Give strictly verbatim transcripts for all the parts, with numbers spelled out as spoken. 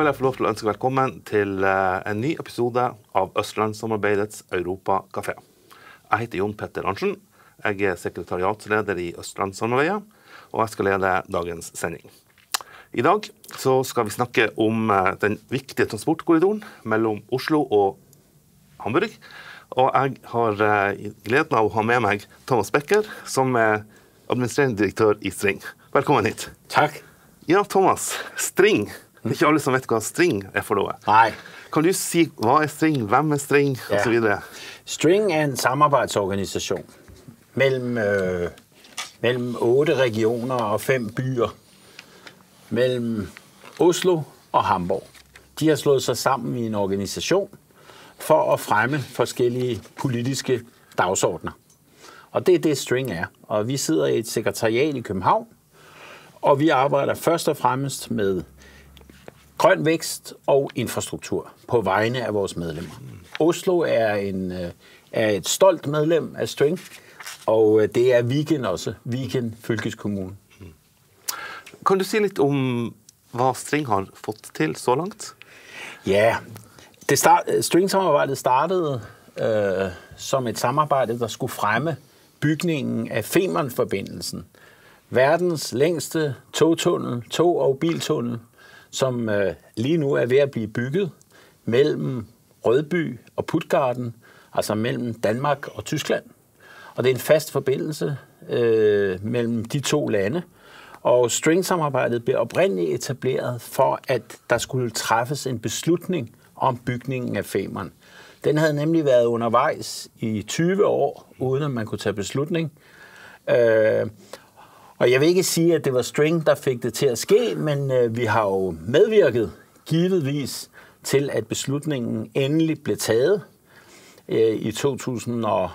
vil jeg få lov til å ønske velkommen til en ny episode av Østlandssamarbeidets Europa-kafé. Jeg heter Jon Petter Arntzen, jeg er sekretariatsleder i Østlandssamarbeidet, og jeg skal lede dagens sending. I dag så skal vi snakke om den viktige transportkorridoren mellom Oslo og Hamburg, og jeg har gleden av å ha med meg Thomas Becker, som er administrerende direktør i String. Velkommen hit. Takk. Ja, Thomas, String. Det er ikke alle som vet hva String er for noe. Nej. Kan du si, hva er String, hvem er String, og så videre? String er en samarbejdsorganisation mellem, øh, mellem otte regioner og fem byer. Mellem Oslo og Hamburg. De har slået sig sammen i en organisation for at fremme forskellige politiske dagsordner. Og det er det, String er. Og vi sidder i et sekretariat i København, og vi arbejder først og fremmest med grøn vækst og infrastruktur på vegne af vores medlemmer. Oslo er, en, er et stolt medlem af String, og det er Viken også, Viken fylkeskommune. Kan du si lidt om, hvad String har fået til så langt? Ja, det start, String-samarbejdet startede øh, som et samarbejde, der skulle fremme bygningen af Femern-forbindelsen. Verdens længste togtunnel, tog- og biltunnel, som øh, lige nu er ved at blive bygget mellem Rødby og Puttgarden, altså mellem Danmark og Tyskland. Og det er en fast forbindelse øh, mellem de to lande. Og String-samarbejdet blev oprindeligt etableret for, at der skulle træffes en beslutning om bygningen af Femern. Den havde nemlig været undervejs i tyve år, uden at man kunne tage beslutning. Øh, Og jeg vil ikke sige, at det var String, der fik det til at ske, men øh, vi har jo medvirket givetvis til, at beslutningen endelig blev taget øh, i to tusind og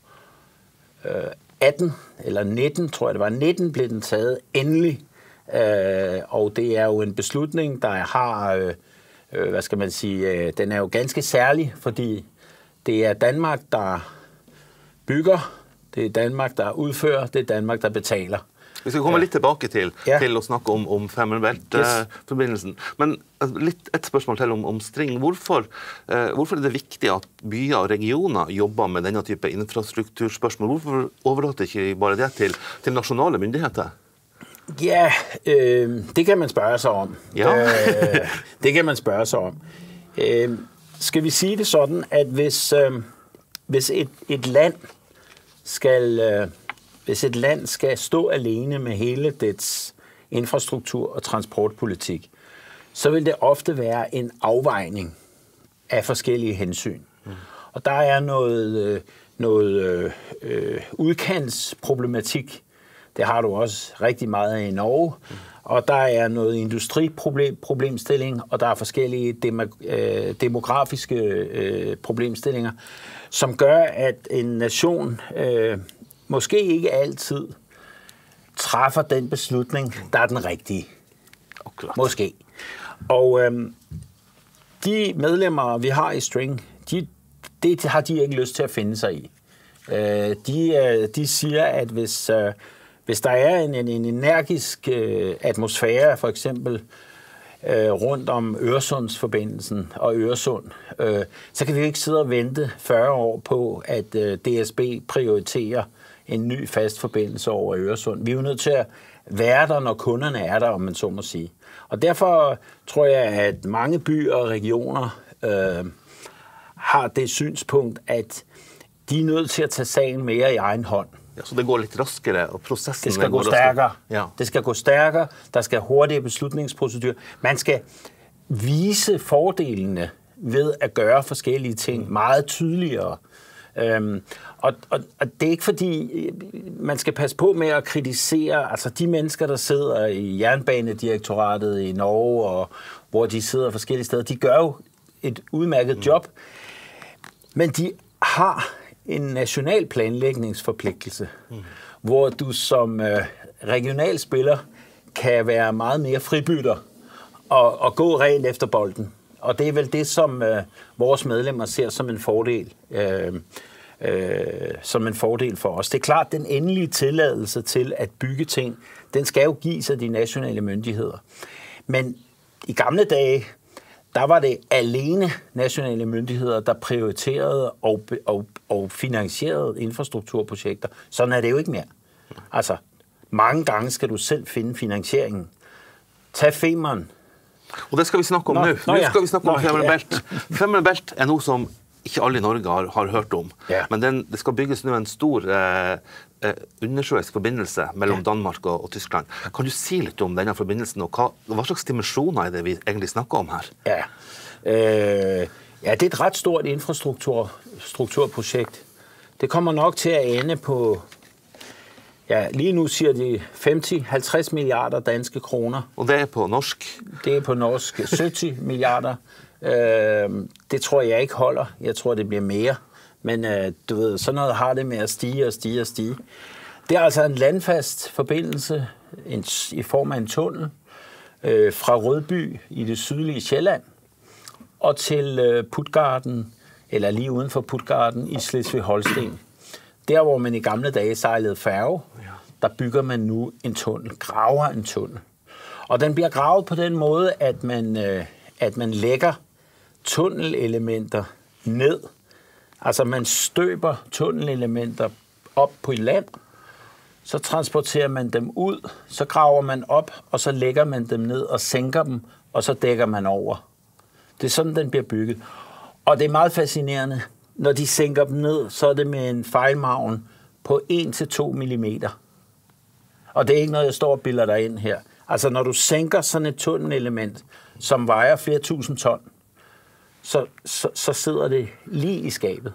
atten eller nitten, tror jeg det var. nitten blev den taget endelig, øh, og det er jo en beslutning, der har, øh, hvad skal man sige, øh, den er jo ganske særlig, fordi det er Danmark, der bygger, det er Danmark, der udfører, det er Danmark, der betaler. Vi skal komme lidt tilbage til, ja. til at snakke om, om Femern-Bælt-forbindelsen. Yes. Men lidt et spørgsmål til om, om String. Hvorfor, uh, hvorfor er det vigtigt, at byer og regioner jobber med denne type infrastrukturspørgsmål? Hvorfor overlater ikke bare det til, til nationale myndigheder? Ja, øh, det kan man spørge sig om. Ja. øh, det kan man spørge sig om. Øh, skal vi sige det sådan, at hvis, øh, hvis et, et land skal... Øh, Hvis et land skal stå alene med hele dets infrastruktur og transportpolitik, så vil det ofte være en afvejning af forskellige hensyn. Mm. Og der er noget, noget øh, udkantsproblematik. Det har du også rigtig meget af i Norge. Mm. Og der er noget industriproblemstilling, og der er forskellige dem- øh, demografiske øh, problemstillinger, som gør, at en nation... Øh, måske ikke altid træffer den beslutning, der er den rigtige. Okay. Måske. Og øhm, de medlemmer, vi har i String, de, det har de ikke lyst til at finde sig i. Øh, de, øh, de siger, at hvis, øh, hvis der er en, en, en energisk øh, atmosfære, for eksempel øh, rundt om Øresundsforbindelsen og Øresund, øh, så kan vi jo ikke sidde og vente fyrre år på, at øh, D S B prioriterer en ny fast forbindelse over Øresund. Vi er jo nødt til at være der, når kunderne er der, om man så må sige. Og derfor tror jeg, at mange byer og regioner øh, har det synspunkt, at de er nødt til at tage sagen mere i egen hånd. Ja, så det går lidt raskere, og processen... Det skal gå stærkere. Ja. Det skal gå stærkere. Der skal hurtige beslutningsprocedurer. Man skal vise fordelene ved at gøre forskellige ting meget tydeligere. Øhm, og, og, og det er ikke fordi, man skal passe på med at kritisere, altså de mennesker, der sidder i Jernbanedirektoratet i Norge, og hvor de sidder forskellige steder, de gør jo et udmærket mm. job, men de har en national planlægningsforpligtelse, mm. hvor du som øh, regional spiller kan være meget mere fribytter og, og gå rent efter bolden. Og det er vel det, som øh, vores medlemmer ser som en fordel, øh, øh, som en fordel for os. Det er klart, den endelige tilladelse til at bygge ting, den skal jo gives af de nationale myndigheder. Men i gamle dage, der var det alene nationale myndigheder, der prioriterede og, og, og finansierede infrastrukturprojekter. Sådan er det jo ikke mere. Altså, mange gange skal du selv finde finansieringen. Tag Femern. Og det skal vi snakke om nå. Nå, nå ja. skal vi snakke om Femern Bælt. Femern Bælt er noe som ikke alle i Norge har, har hørt om. Ja. Men den, det skal bygges nå en stor eh, eh, undersjøisk forbindelse mellom ja. Danmark og, og Tyskland. Kan du si litt om denne forbindelsen, og hva, hva slags dimensjoner er det vi egentlig snakker om her? Ja, øh, ja det er et ret stort infrastrukturprojekt. Det kommer nok til at ende på, ja, lige nu siger de femti til halvtreds milliarder danske kroner. Og det er på norsk? Det er på norsk sytti milliarder. Øh, det tror jeg ikke holder. Jeg tror, det bliver mere. Men øh, du ved, sådan noget har det med at stige og stige og stige. Det er altså en landfast forbindelse en, i form af en tunnel øh, fra Rødby i det sydlige Sjælland og til øh, Puttgarden, eller lige uden for Puttgarden i Slesvig-Holsten. Der, hvor man i gamle dage sejlede færge, der bygger man nu en tunnel, graver en tunnel. Og den bliver gravet på den måde, at man, øh, at man lægger tunnelelementer ned. Altså man støber tunnelelementer op på land, så transporterer man dem ud, så graver man op, og så lægger man dem ned og sænker dem, og så dækker man over. Det er sådan, den bliver bygget. Og det er meget fascinerende. Når de sænker dem ned, så er det med en fejlmargen på en til to millimeter. Og det er ikke noget, jeg står og bilder dig ind her. Altså når du sænker sådan et tunnelelement, som vejer flere tusind ton, Så, så, så sidder det lige i skabet.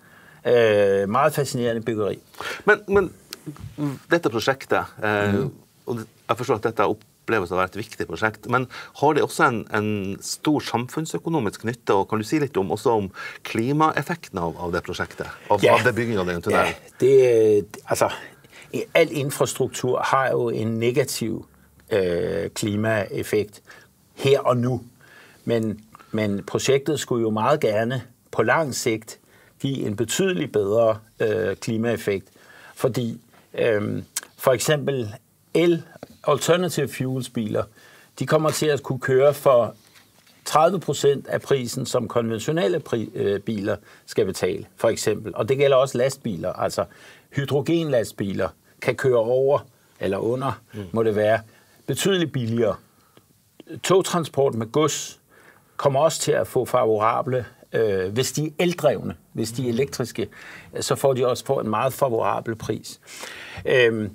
Eh, meget fascinerende byggeri. Men, men dette prosjektet, eh, mm. og jeg forstår at dette oppleves å være et viktig prosjekt, men har det også en, en stor samfunnsøkonomisk nytte, og kan du si litt om, også om klimaeffekten av, av det prosjektet, av, ja. av det bygging av den tunnelen? Ja, det, altså, al infrastruktur har jo en negativ øh, klimaeffekt her og nu, men Men projektet skulle jo meget gerne på lang sigt give en betydelig bedre øh, klimaeffekt, fordi øh, for eksempel el, alternative fuels biler, de kommer til at kunne køre for tredive procent af prisen, som konventionelle pri- øh, biler skal betale, for eksempel. Og det gælder også lastbiler, altså hydrogenlastbiler kan køre over eller under, mm. må det være, betydeligt billigere. Togtransport med gods kommer også til at få favorable, øh, hvis de er eldrevne, hvis de er elektriske, så får de også få en meget favorabel pris. Øh,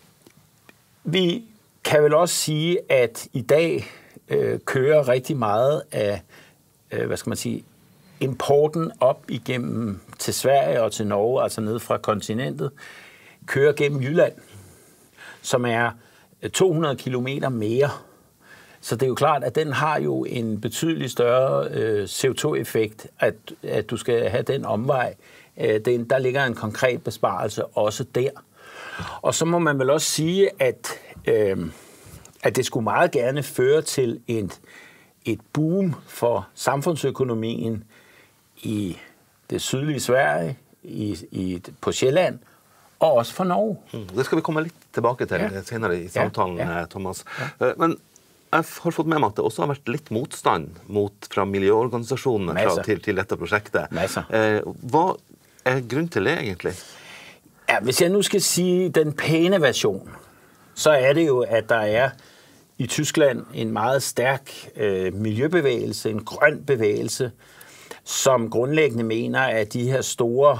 vi kan vel også sige, at i dag øh, kører rigtig meget af, øh, hvad skal man sige, importen op igennem til Sverige og til Norge, altså ned fra kontinentet, kører gennem Jylland, som er to hundrede kilometer mere. Så det er jo klart, at den har jo en betydelig større øh, C O to effekt, at, at du skal have den omvej. Øh, den, der ligger en konkret besparelse også der. Og så må man vel også sige, at, øh, at det skulle meget gerne føre til et, et boom for samfundsøkonomien i det sydlige Sverige, i, i, på Sjælland, og også for Norge. Mm, det skal vi komme litt tilbake til ja. senere i samtalen, ja. Ja. Thomas. Ja. Men jeg har fått med meg at det også har vært litt motstand mot, fra miljøorganisasjonene fra, til, til dette prosjektet. Eh, hva er grunnen til det egentlig? Ja, hvis jeg nu skal sige den pæne version, så er det jo, at der er i Tyskland en meget stærk øh, miljøbevægelse, en grøn bevægelse, som grundlæggende mener, at de her store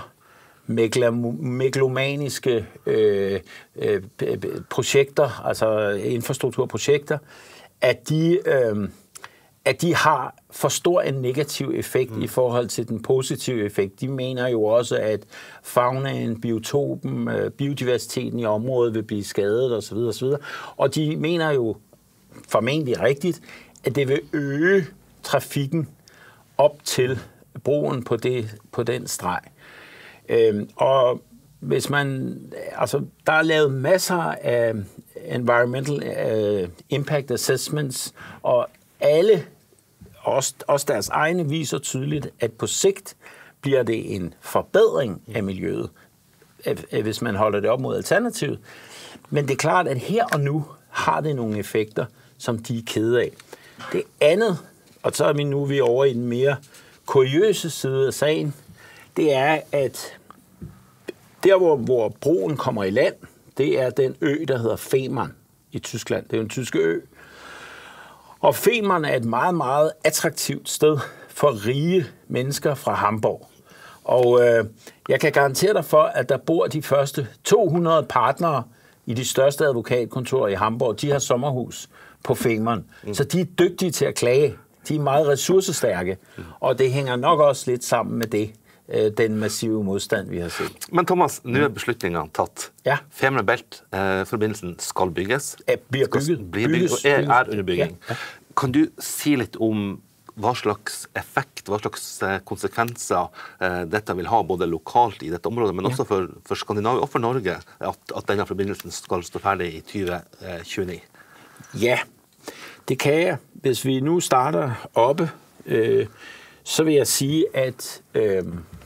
megalomaniske øh, øh, projekter, altså infrastrukturprojekter, at de, øh, at de har for stor en negativ effekt mm. i forhold til den positive effekt. De mener jo også, at faunaen, biotopen, øh, biodiversiteten i området vil blive skadet osv. osv. Og de mener jo formentlig rigtigt, at det vil øge trafikken op til broen på, det, på den streg. Øh, og hvis man, altså, der er lavet masser af environmental uh, impact assessments, og alle, også, også deres egne, viser tydeligt, at på sigt bliver det en forbedring af miljøet, hvis man holder det op mod alternativet. Men det er klart, at her og nu har det nogle effekter, som de er kede af. Det andet og så er vi nu vi er over i den mere kuriøse side af sagen, det er, at der, hvor, hvor broen kommer i land, det er den ø, der hedder Fehmarn i Tyskland. Det er jo en tyske ø. Og Fehmarn er et meget, meget attraktivt sted for rige mennesker fra Hamburg. Og øh, jeg kan garantere dig for, at der bor de første to hundrede partnere i de største advokatkontorer i Hamburg. De har sommerhus på Fehmarn. Mm. Så de er dygtige til at klage. De er meget ressourcestærke. Mm. Og det hænger nok også lidt sammen med det, øh, den massive modstand, vi har set. Men Thomas, nu er beslutningen tatt. Ja. Fehmarn Belt-forbindelsen skal bygges. Er, bliver bygget. Blir bygget, og er, er under bygging. Ja. Ja. Kan du si litt om hva slags effekt, hva slags konsekvenser eh, dette vil ha både lokalt i dette området, men også for, for Skandinavia og for Norge, at, at denne forbindelsen skal stå ferdig i tyve tjueni? Ja, det kan jeg. Hvis vi nu starter oppe, øh, så vil jeg sige, at øh,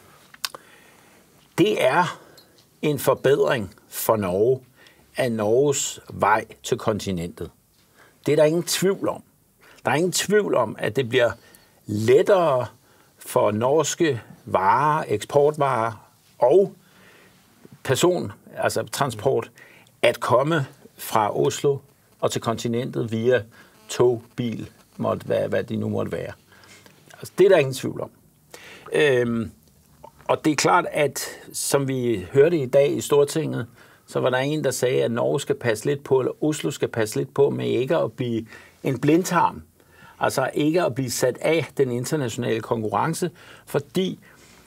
det er en forbedring for Norge af Norges vej til kontinentet. Det er der ingen tvivl om. Der er ingen tvivl om, at det bliver lettere for norske varer, eksportvarer og person, altså transport, at komme fra Oslo og til kontinentet via tog, bil, måtte være, hvad det nu måtte være. Altså, det er der ingen tvivl om. Øhm, og det er klart, at som vi hørte i dag i Stortinget, så var der en, der sagde, at Norge skal passe lidt på, eller Oslo skal passe lidt på med ikke at blive en blindtarm. Altså ikke at blive sat af den internationale konkurrence, fordi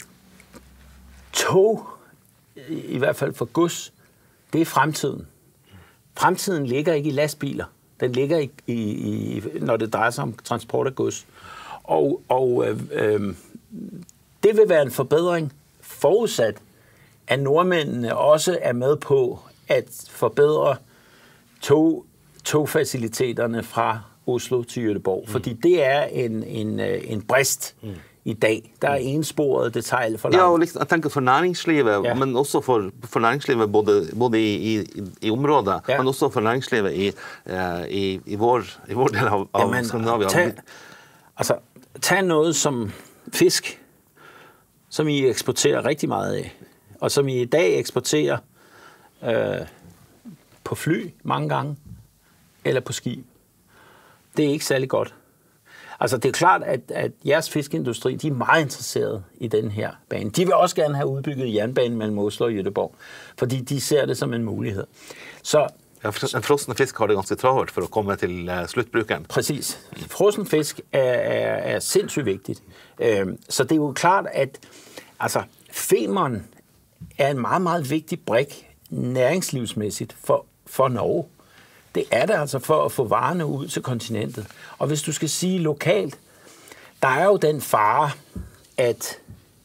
tog, i hvert fald for gods, det er fremtiden. Fremtiden ligger ikke i lastbiler. Den ligger i, i, når det drejer sig om transport af gods. Og, og øh, øh, det vil være en forbedring, forudsat, at nordmændene også er med på at forbedre tog, togfaciliteterne fra Oslo til Göteborg. Mm. Fordi det er en, en, en brist mm. i dag. Der er ensporet detalj for langt. Ja, og liksom, jeg tænker for næringslivet, ja. Men også for, for næringslivet både, både i, i, i området, ja. Men også for næringslivet i, i, i, vår, i vår del av, av Jamen, Skandinavia. Tag, altså, tag noget som fisk, som I eksporterer rigtig meget af, og som I i dag eksporterer øh, på fly mange gange, eller på skib. Det er ikke særlig godt. Altså, det er klart, at, at jeres fiskeindustri, de er meget interesserede i den her bane. De vil også gerne have udbygget jernbanen mellem Oslo og Göteborg, fordi de ser det som en mulighed. Så, ja, en frossen fisk har det ganske travlt for at komme til uh, slutbrukeren. Præcis. Frossen fisk er, er, er sindssygt vigtigt. Øhm, så det er jo klart, at altså, Fehmarn er en meget, meget vigtig brik næringslivsmæssigt for, for Norge. Det er det altså for at få varerne ud til kontinentet. Og hvis du skal sige lokalt, der er jo den fare, at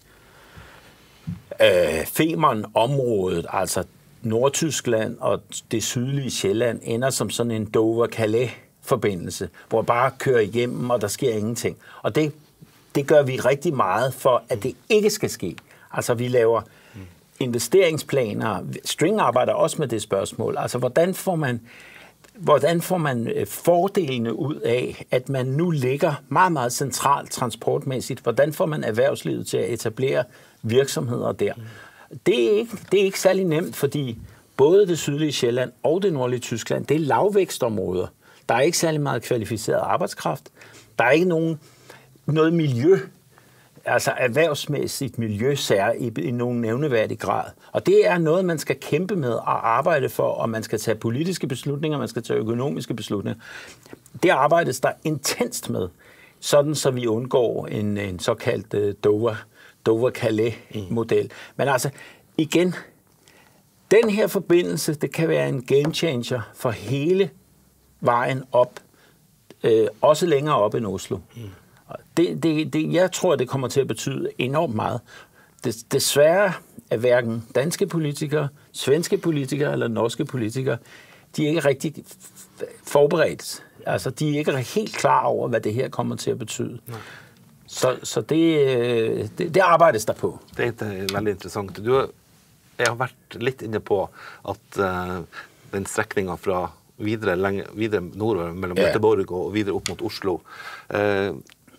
øh, Fehmarn-området, altså Nordtyskland og det sydlige Sjælland, ender som sådan en Dover-Calais-forbindelse, hvor bare kører igennem, og der sker ingenting. Og det, det gør vi rigtig meget for, at det ikke skal ske. Altså vi laver investeringsplaner. String arbejder også med det spørgsmål. Altså hvordan får man... Hvordan får man fordelene ud af, at man nu ligger meget, meget centralt transportmæssigt? Hvordan får man erhvervslivet til at etablere virksomheder der? Det er ikke, det er ikke særlig nemt, fordi både det sydlige Sjælland og det nordlige Tyskland, det er lavvækstområder. Der er ikke særlig meget kvalificeret arbejdskraft. Der er ikke nogen, noget miljø, altså erhvervsmæssigt miljøsær i, i nogen nævneværdig grad. Og det er noget, man skal kæmpe med og arbejde for, og man skal tage politiske beslutninger, man skal tage økonomiske beslutninger. Det arbejdes der intenst med, sådan så vi undgår en, en såkaldt uh, Dover, Dover-Calais-model. Mm. Men altså, igen, den her forbindelse, det kan være en game changer for hele vejen op, øh, også længere op end Oslo. Mm. Det, det, det, jeg tror, det kommer til at betyde enormt meget. Des, desværre er hverken danske politikere, svenske politikere eller norske politikere, de er ikke rigtig forberedt. Altså, de er ikke helt klar over, hvad det her kommer til at betyde. Nej. Så, så det, det, det arbejdes der på. Det er veldig interessant. Du har, jeg har vært lidt inde på, at uh, den strækningen fra videre, længe, videre nordover mellem ja. Göteborg og videre op mot Oslo, uh,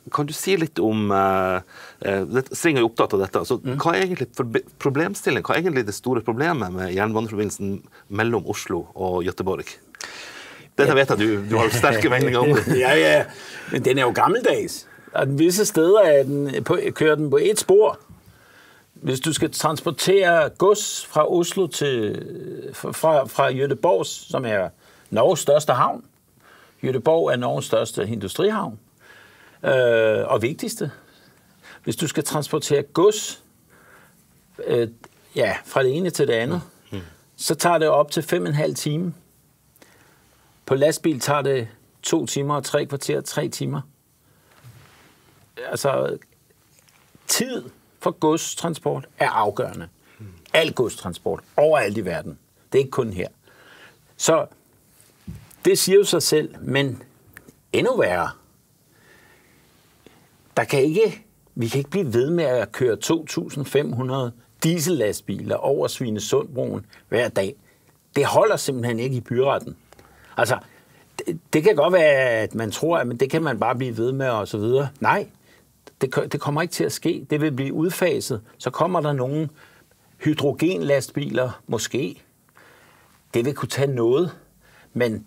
kan du si litt om uh, uh, String er jo opptatt av dette. Altså, mm. Hva er egentlig problemstillingen? Hva er egentlig det store problemet med jernbaneforbindelsen mellom Oslo og Göteborg? Dette vet jeg, du, du har sterke meninger om det. Ja, ja. Men den er jo gammeldags. Og visse steder er den på, kører den på et spor. Hvis du skal transportere gods fra Oslo til fra, fra Göteborg, som er Norges største havn. Göteborg er Norges største industrihavn. Øh, og vigtigste. Hvis du skal transportere gods øh, ja, fra det ene til det andet, mm. så tager det op til fem og en halv time. På lastbil tager det to timer og tre kvarter, tre timer. Altså, tid for godstransport er afgørende. Mm. Al godstransport, overalt i verden. Det er ikke kun her. Så det siger jo sig selv, men endnu værre. Der kan ikke, vi kan ikke blive ved med at køre to tusind fem hundrede diesellastbiler over Svinesundbroen hver dag. Det holder simpelthen ikke i byretten. Altså, det, det kan godt være, at man tror, at det kan man bare blive ved med og så videre. Nej, det, det kommer ikke til at ske. Det vil blive udfaset. Så kommer der nogle hydrogenlastbiler, måske. Det vil kunne tage noget, men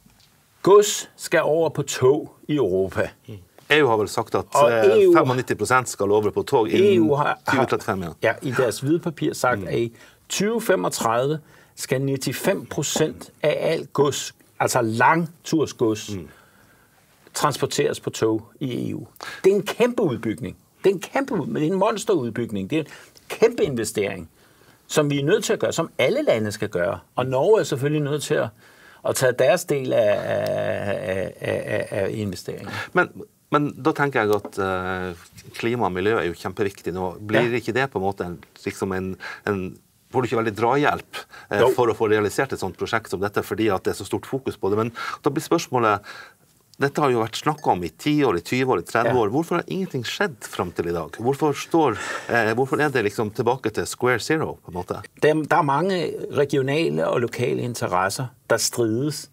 gods skal over på tog i Europa. Mm. E U har vel sagt, at E U, femognitti procent skal over på tog inden tyve trettifem. Ja. Ja, i deres hvidepapir sagt, mm. at i tyve femogtredive skal nioghalvfems procent af alt gods, altså langtursgods, mm. transporteres på tog i E U. Det er en kæmpe udbygning. Det er en kæmpe udbygning. Det er en monsterudbygning. Det er en kæmpe investering, som vi er nødt til at gøre, som alle lande skal gøre. Og Norge er selvfølgelig nødt til at, at tage deres del af, af, af, af investeringen. Men Men da tenker jeg at uh, klima og miljø er jo kjempeviktig nå. Blir ja. Ikke det på en måte en, liksom en, en får du ikke veldig drahjelp uh, for å få realisert et sånt prosjekt som dette, fordi at det er så stort fokus på det. Men da blir spørsmålet, dette har jo vært snakket om i ti år, i tyve år, i tretti år. Hvorfor har ingenting skjedd frem til i dag? Hvorfor, står, uh, hvorfor er det liksom tilbake til square zero på en måte? Der, der er mange regionale og lokale interesser, der strides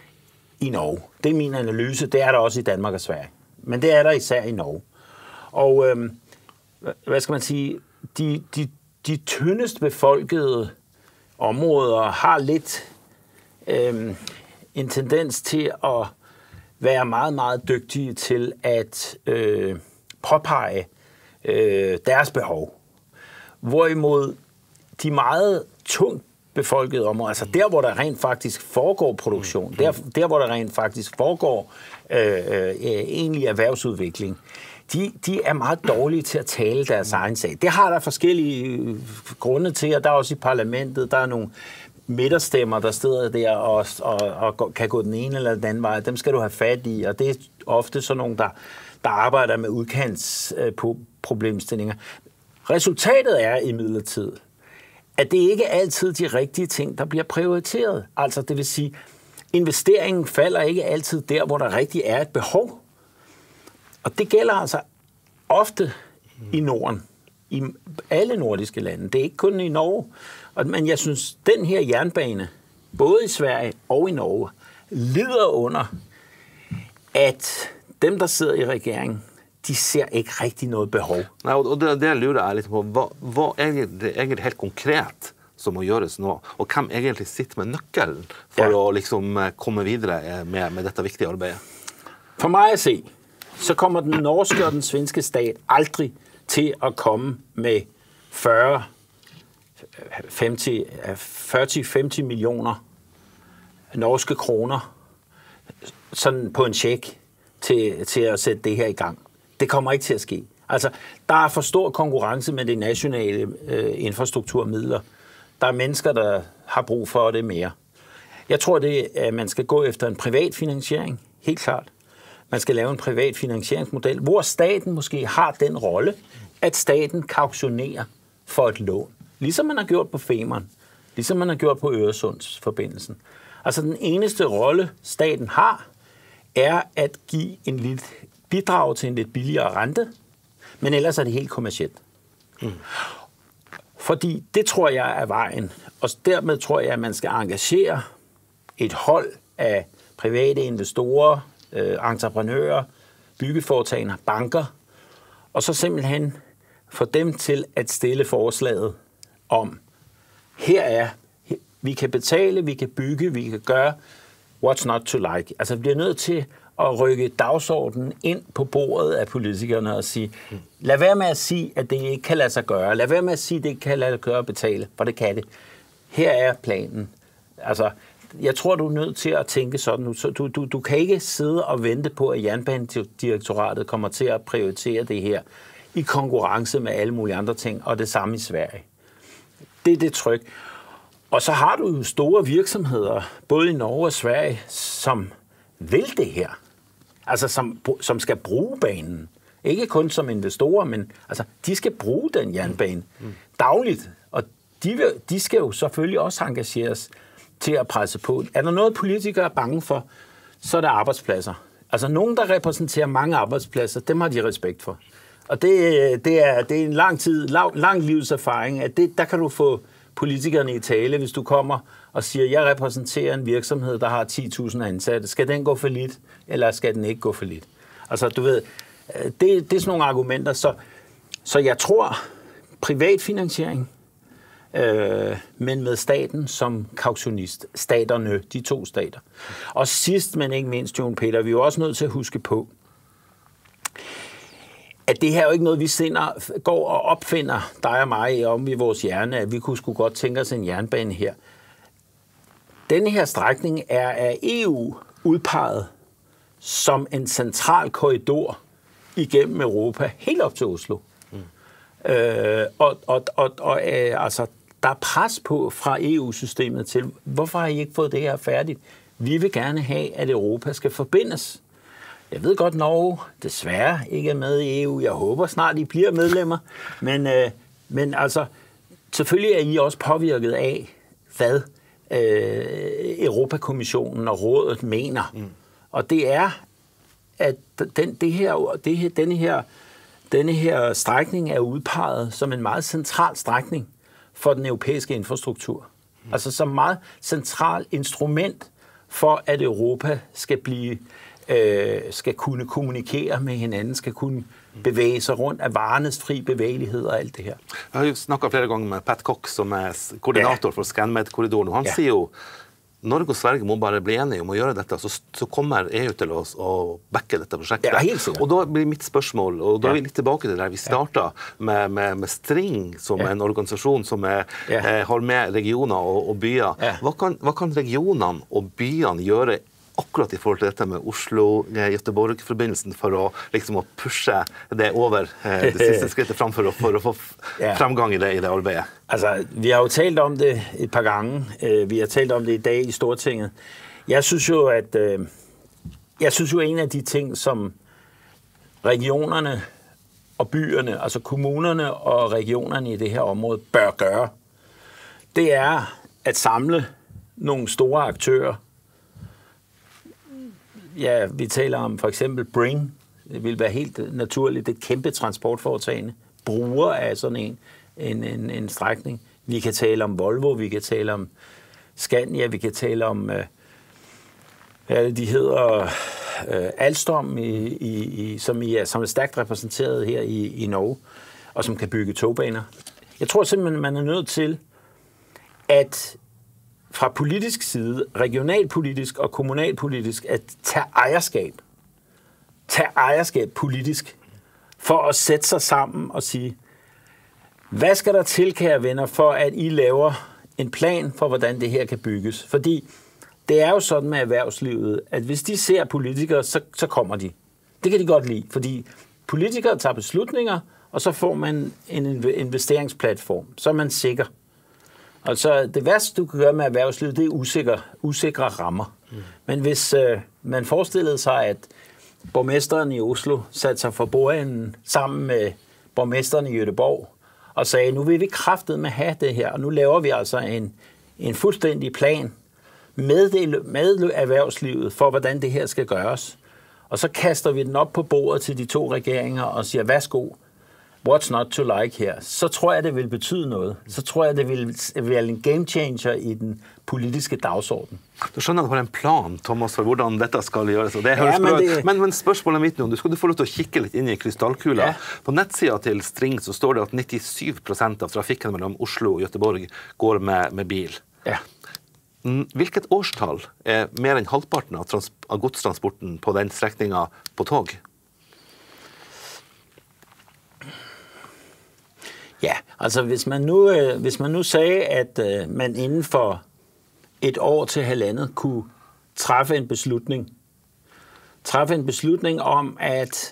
i Norge. Det er min analyse. Det er der også i Danmark og Sverige. Men det er der især i Norge. Og øhm, hvad skal man sige, de, de, de tyndest befolkede områder har lidt øhm, en tendens til at være meget, meget dygtige til at øh, påpege øh, deres behov. Hvorimod de meget tungt befolkede områder, altså der, hvor der rent faktisk foregår produktion, der, der hvor der rent faktisk foregår øh, øh, egentlig erhvervsudvikling, de, de er meget dårlige til at tale deres egen sag. Det har der forskellige grunde til, og der er også i parlamentet, der er nogle midterstemmer, der sidder der og, og, og kan gå den ene eller den anden vej. Dem skal du have fat i, og det er ofte sådan nogle, der, der arbejder med udkantsproblemstillinger. Resultatet er imidlertid, at det ikke er altid de rigtige ting, der bliver prioriteret. Altså det vil sige, investeringen falder ikke altid der, hvor der rigtig er et behov. Og det gælder altså ofte i Norden, i alle nordiske lande. Det er ikke kun i Norge. Men jeg synes, den her jernbane, både i Sverige og i Norge, lider under, at dem, der sidder i regeringen, de ser ikke rigtig noget behov. Nei, og det, det lurer jeg litt på. Hva, hva er det egentlig helt konkret som må gjøres nå? Og hvem egentlig sitter med nøkkelen for ja. Å liksom komme videre med, med dette viktige arbeidet? For mig at se, så kommer den norske og den svenske stat aldrig til at komme med fyrre til femti millioner norske kroner sådan på en check til, til at sætte det her i gang. Det kommer ikke til at ske. Altså, der er for stor konkurrence med de nationale øh, infrastrukturmidler. Der er mennesker, der har brug for det mere. Jeg tror, det, at man skal gå efter en privat finansiering, helt klart. Man skal lave en privat finansieringsmodel, hvor staten måske har den rolle, at staten kautionerer for et lån. Ligesom man har gjort på Femern, ligesom man har gjort på Øresundsforbindelsen. Altså, den eneste rolle, staten har, er at give en lille bidrag til en lidt billigere rente, men ellers er det helt kommercielt. Mm. Fordi det tror jeg er vejen, og dermed tror jeg, at man skal engagere et hold af private investorer, øh, entreprenører, byggeforetagender, banker, og så simpelthen få dem til at stille forslaget om, her er, vi kan betale, vi kan bygge, vi kan gøre, what's not to like. Altså vi bliver nødt til at rykke dagsordenen ind på bordet af politikerne og sige, lad være med at sige, at det ikke kan lade sig gøre. Lad være med at sige, at det ikke kan lade sig gøre at betale, for det kan det. Her er planen. Altså, jeg tror, du er nødt til at tænke sådan. Du, du, du kan ikke sidde og vente på, at Jernbanedirektoratet kommer til at prioritere det her i konkurrence med alle mulige andre ting, og det samme i Sverige. Det er det tryk. Og så har du jo store virksomheder, både i Norge og Sverige, som vil det her. Altså, som, som skal bruge banen. Ikke kun som investorer, men altså, de skal bruge den jernbane mm. dagligt. Og de, vil, de skal jo selvfølgelig også engageres til at presse på. Er der noget, politikere er bange for, så er det arbejdspladser. Altså, nogen, der repræsenterer mange arbejdspladser, dem har de respekt for. Og det, det, er, det er en lang tid, lang, lang livserfaring, at det, der kan du få politikerne i tale, hvis du kommer og siger, jeg repræsenterer en virksomhed, der har ti tusind ansatte. Skal den gå for lidt, eller skal den ikke gå for lidt? Altså, du ved, det, det er sådan nogle argumenter. Så, så jeg tror, privatfinansiering, øh, men med staten som kautionist. Staterne, de to stater. Og sidst, men ikke mindst, Jon Peter, vi er jo også nødt til at huske på, at det her er jo ikke noget, vi sender, går og opfinder, dig og mig, om i vores hjerne, at vi kunne sgu godt tænke os en jernbane her. Denne her strækning er af E U udpeget som en central korridor igennem Europa, helt op til Oslo. Mm. Øh, og og, og, og øh, altså, der er pres på fra E U-systemet til, hvorfor har I ikke fået det her færdigt? Vi vil gerne have, at Europa skal forbindes. Jeg ved godt, Norge desværre ikke er med i E U. Jeg håber snart, I bliver medlemmer. Men, øh, men altså, selvfølgelig er I også påvirket af, hvad øh, Europakommissionen og rådet mener. Mm. Og det er, at den, det her, det her, denne, her, denne her strækning er udpeget som en meget central strækning for den europæiske infrastruktur. Mm. Altså som meget central instrument for, at Europa skal blive Øh, skal kunne kommunikere med hinanden, skal kunne bevæge sig rundt af varenes fri bevægelighed og alt det her. Jeg har jo snakket flere gange med Pat Cox, som er koordinator ja. for ScanMed-korridoren, og han ja. siger jo, Norge og Sverige må bare bli enige om å gjøre dette, så, så kommer E U til å, å backe dette prosjektet. Ja, helt sikkert. Og da blir mitt spørsmål, og da er vi litt tilbake til der vi startet, med, med, med String, som ja. en organisasjon som er, ja. eh, har med regioner og, og byer. Ja. Hva kan, hva kan regionene og byene gjøre akkurat i forhold til dette med Oslo-Göteborg-forbindelsen for å, liksom, å pushe det over eh, det siste skrittet frem for å, for å få ja. fremgang i det, i det arbeidet? Altså, vi har jo talt om det et par gange. Vi har talt om det i dag i Stortinget. Jeg synes jo, at jeg synes jo, en af de ting, som regionerne og byerne, altså kommunerne og regionerne i det her område bør gøre, det er at samle nogle store aktører. Ja, vi taler om for eksempel Bring. Det vil være helt naturligt. Det er et kæmpe transportforetagende. Bruger af sådan en, en, en, en strækning. Vi kan tale om Volvo, vi kan tale om Scania, vi kan tale om, øh, hvad de hedder, øh, Alstom, i, i, i, som, i, som er stærkt repræsenteret her i, i Norge, og som kan bygge togbaner. Jeg tror simpelthen, man er nødt til at fra politisk side, regionalpolitisk og kommunalpolitisk, at tage ejerskab. Tage ejerskab politisk, for at sætte sig sammen og sige, hvad skal der til, kære venner, for at I laver en plan for, hvordan det her kan bygges? Fordi det er jo sådan med erhvervslivet, at hvis de ser politikere, så, så kommer de. Det kan de godt lide, fordi politikere tager beslutninger, og så får man en investeringsplatform. Så er man sikker. Altså, det værste, du kan gøre med erhvervslivet, det er usikre, usikre rammer. Mm. Men hvis øh, man forestillede sig, at borgmesteren i Oslo satte sig for bordenden sammen med borgmesteren i Göteborg og sagde, nu vil vi kraftedeme have det her, og nu laver vi altså en, en fuldstændig plan med, det, med erhvervslivet for, hvordan det her skal gøres. Og så kaster vi den op på bordet til de to regeringer og siger, værsgo, what's not to like her, så tror jeg, det vil betyde noget. Så tror jeg, det vil være en game changer i den politiske dagsorden. Du skjønner at du har en plan, Thomas, for hvordan dette skal gjøres. Og det ja, men, det... men, men spørsmålet mitt nå, du skal du få lov til å kikke litt inn i krystallkula. Ja. På nettsida til String så står det at nittisju prosent av trafikken mellom Oslo og Göteborg går med, med bil. Ja. Hvilket årstall er mer enn halvparten av, trans- av godstransporten på den strekninga på tog? Ja, altså hvis man nu, øh, hvis man nu sagde, at øh, man inden for et år til halvandet kunne træffe en beslutning, træffe en beslutning om, at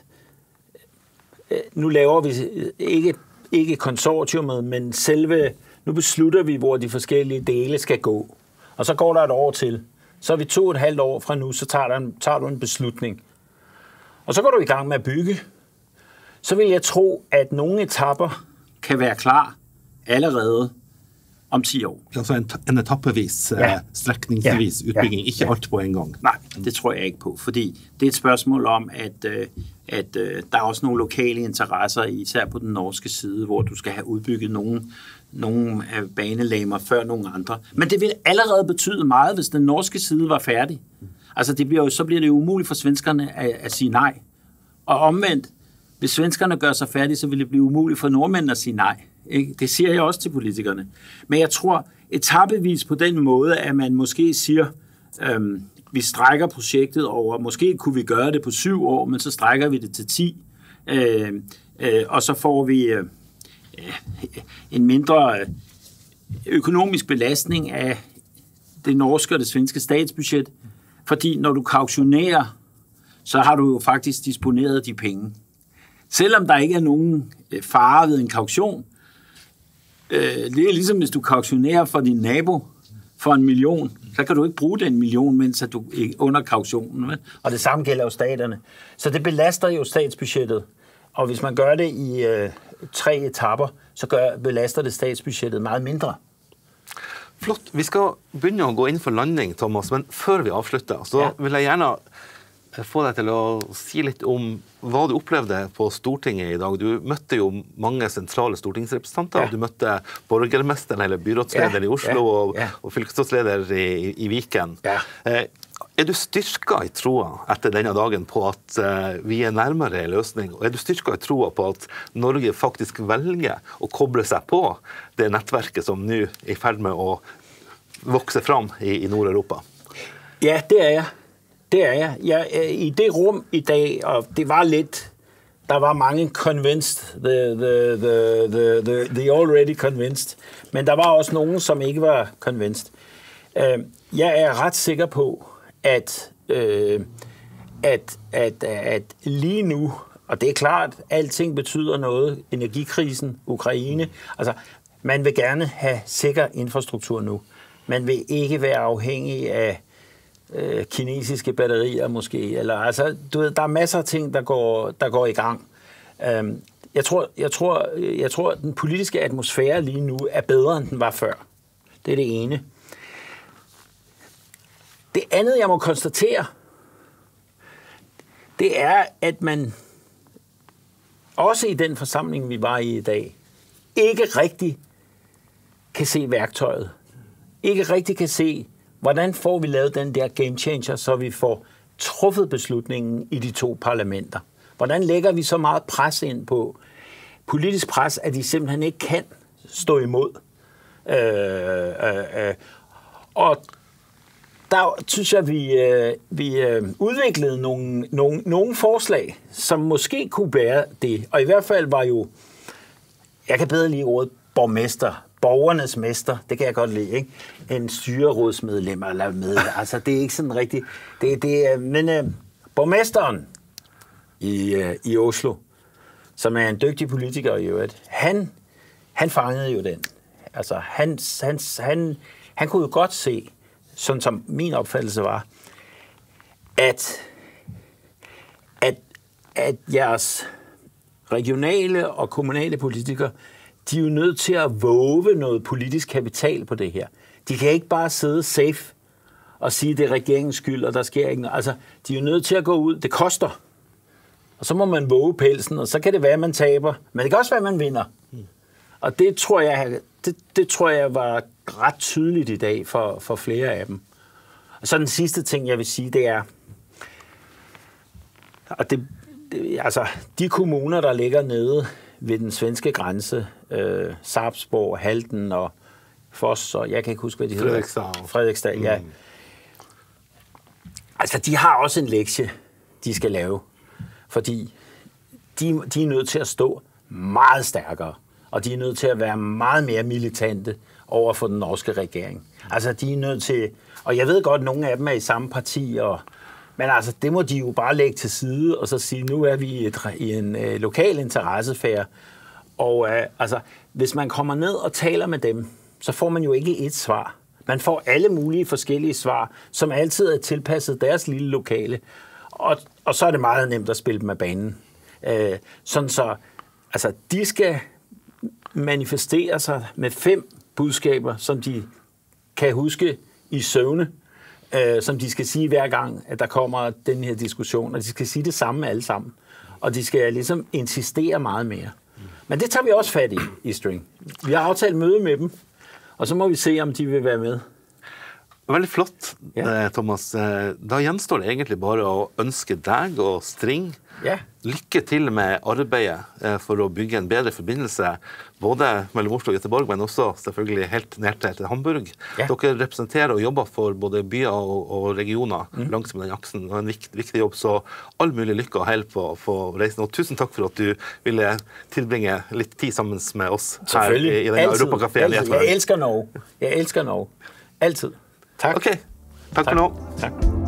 øh, nu laver vi ikke, ikke konsortiumet, men selve, nu beslutter vi, hvor de forskellige dele skal gå. Og så går der et år til. Så er vi to og et halvt år fra nu, så tager, der en, tager du en beslutning. Og så går du i gang med at bygge. Så vil jeg tro, at nogle etapper kan være klar allerede om ti år. Altså en, en etappevis, ja. strækningsvis ja. udbygging, ja. ikke alt på en gang. Nej, det tror jeg ikke på, fordi det er et spørgsmål om, at, at der er også nogle lokale interesser, især på den norske side, hvor du skal have udbygget nogle, nogle af banelemmer før nogle andre. Men det vil allerede betyde meget, hvis den norske side var færdig. Altså det bliver jo, så bliver det jo umuligt for svenskerne at, at sige nej. Og omvendt, hvis svenskerne gør sig færdige, så vil det blive umuligt for nordmændene at sige nej. Ikke? Det siger jeg også til politikerne. Men jeg tror etapevis på den måde, at man måske siger, øhm, vi strækker projektet over, måske kunne vi gøre det på syv år, men så strækker vi det til ti, øh, øh, og så får vi øh, en mindre økonomisk belastning af det norske og det svenske statsbudget, fordi når du kauktionerer, så har du jo faktisk disponeret de penge. Selvom der ikke er nogen fare ved en kauktion, øh, det er ligesom hvis du kauktionerer for din nabo for en million, så kan du ikke bruge den million, mens du er under kauktionen. Vel? Og det samme gælder jo staterne. Så det belaster jo statsbudgettet. Og hvis man gør det i øh, tre etapper, så gør, belaster det statsbudgettet meget mindre. Flott. Vi skal begynne å gå inn for landing, Thomas, men før vi avslutter, så ja. vil jeg gjerne få deg til å si litt om hva du opplevde på Stortinget i dag. Du møtte jo mange sentrale stortingsrepresentanter. Ja. Du møtte borgermesteren eller byrådsleder ja. i Oslo ja. og, ja. og fylkesrådsleder i, i Viken. Ja. Eh, er du styrket i troa etter denne dagen på at eh, vi er nærmere en løsning? Og er du styrket i troa på at Norge faktisk velger å koble seg på det nettverket som nå er i ferd med å vokse fram i, i Nord-Europa? Ja, det er jeg. Det er jeg. jeg. I det rum i dag, og det var lidt, der var mange convinced, the, the, the, the, the, the already convinced, men der var også nogen, som ikke var convinced. Jeg er ret sikker på, at, at, at, at lige nu, og det er klart, alting betyder noget, energikrisen, Ukraine, altså man vil gerne have sikker infrastruktur nu. Man vil ikke være afhængig af kinesiske batterier måske, eller altså, du ved, der er masser af ting, der går, der går i gang. Um, jeg tror, jeg tror, jeg tror, at den politiske atmosfære lige nu er bedre, end den var før. Det er det ene. Det andet, jeg må konstatere, det er, at man også i den forsamling, vi var i i dag, ikke rigtig kan se værktøjet. Ikke rigtig kan se, hvordan får vi lavet den der game changer, så vi får truffet beslutningen i de to parlamenter? Hvordan lægger vi så meget pres ind på politisk pres, at de simpelthen ikke kan stå imod? Øh, øh, øh. Og der synes jeg, vi, øh, vi øh, udviklede nogle, nogle, nogle forslag, som måske kunne bære det. Og i hvert fald var jo, jeg kan bedre lide ordet borgmester, borgernes mester, det kan jeg godt lide, ikke? En styrerådsmedlem eller med. Altså, det er ikke sådan rigtigt. Det, det, men øh, borgmesteren i, øh, i Oslo, som er en dygtig politiker i øvrigt, han, han fangede jo den. Altså, han, han, han, han kunne jo godt se, sådan som min opfattelse var, at, at, at jeres regionale og kommunale politikere, de er jo nødt til at våge noget politisk kapital på det her. De kan ikke bare sidde safe og sige, at det er regeringens skyld, og der sker ikke noget. Altså, de er jo nødt til at gå ud. Det koster. og så må man våge pelsen, og så kan det være, at man taber. Men det kan også være, at man vinder. Mm. Og det tror jeg, det, det tror jeg var ret tydeligt i dag for, for flere af dem. Og så den sidste ting, jeg vil sige, det er, og det, det, altså, de kommuner, der ligger nede ved den svenske grænse, øh, Sarpsborg, Halden og Foss, og jeg kan ikke huske, hvad de hedder. Frederiksdal. Frederiksdal, ja. Mm. Altså, de har også en lektie, de skal lave. Fordi de, de er nødt til at stå meget stærkere, og de er nødt til at være meget mere militante over for den norske regering. Altså, de er nødt til, og jeg ved godt, at nogle af dem er i samme parti, og, men altså, det må de jo bare lægge til side, og så sige, nu er vi i, et, i en øh, lokal interessefære, og øh, altså, hvis man kommer ned og taler med dem, så får man jo ikke et svar. Man får alle mulige forskellige svar, som altid er tilpasset deres lille lokale, og, og så er det meget nemt at spille dem af banen. Øh, sådan så, altså, de skal manifestere sig med fem budskaber, som de kan huske i søvne, øh, som de skal sige hver gang, at der kommer den her diskussion, og de skal sige det samme alle sammen. Og de skal ligesom insistere meget mere. Men det tager vi også fat i, i String. Vi har aftalt møde med dem, og så må vi se, om de vil være med. Veldig flott, ja. Thomas. Da gjenstår det egentlig bare å ønske deg og String ja. lykke til med arbeidet for å bygge en bedre forbindelse, både mellom Oslo og Göteborg, men også selvfølgelig helt ned til Hamburg. Ja. Dere representerer og jobber for både byer og, og regioner mm. langs med den aksen, og en viktig, viktig jobb, så all mulig lykke og held på, på reisen. Og tusen takk for at du ville tilbringe litt tid sammen med oss her i, i denne Europacaféen. Jeg elsker Norge. Jeg elsker Norge. Altid. Tak. Okay. Tak for nå. Tak.